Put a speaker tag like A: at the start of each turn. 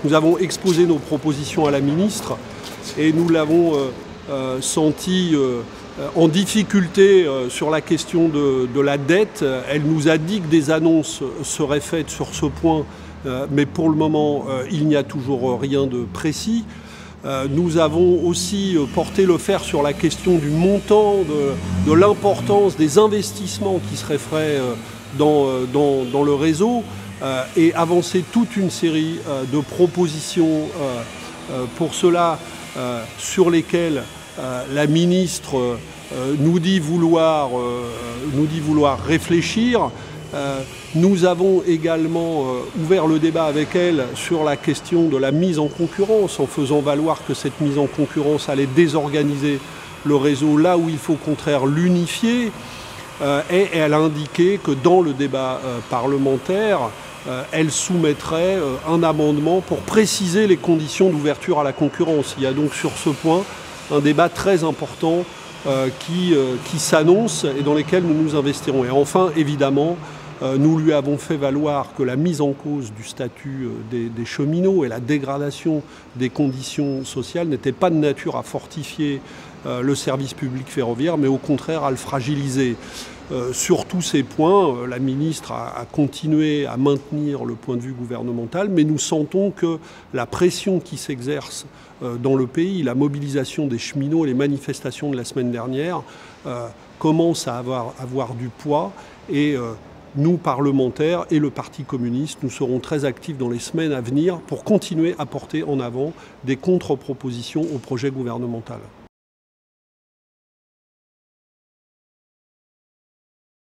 A: Nous avons exposé nos propositions à la ministre et nous l'avons senti en difficulté sur la question de la dette. Elle nous a dit que des annonces seraient faites sur ce point, mais pour le moment, il n'y a toujours rien de précis. Nous avons aussi porté le fer sur la question du montant, de l'importance des investissements qui seraient faits dans le réseau et avancé toute une série de propositions pour cela sur lesquelles la ministre nous dit vouloir réfléchir. Nous avons également ouvert le débat avec elle sur la question de la mise en concurrence, en faisant valoir que cette mise en concurrence allait désorganiser le réseau là où il faut au contraire l'unifier. Et elle a indiqué que dans le débat parlementaire, elle soumettrait un amendement pour préciser les conditions d'ouverture à la concurrence. Il y a donc sur ce point un débat très important qui s'annonce et dans lesquels nous nous investirons. Et enfin, évidemment, nous lui avons fait valoir que la mise en cause du statut des cheminots et la dégradation des conditions sociales n'était pas de nature à fortifier le service public ferroviaire, mais au contraire à le fragiliser. Sur tous ces points, la ministre a continué à maintenir le point de vue gouvernemental, mais nous sentons que la pression qui s'exerce dans le pays, la mobilisation des cheminots et les manifestations de la semaine dernière commencent à avoir du poids et nous, parlementaires et le Parti communiste, nous serons très actifs dans les semaines à venir pour continuer à porter en avant des contre-propositions au projet gouvernemental.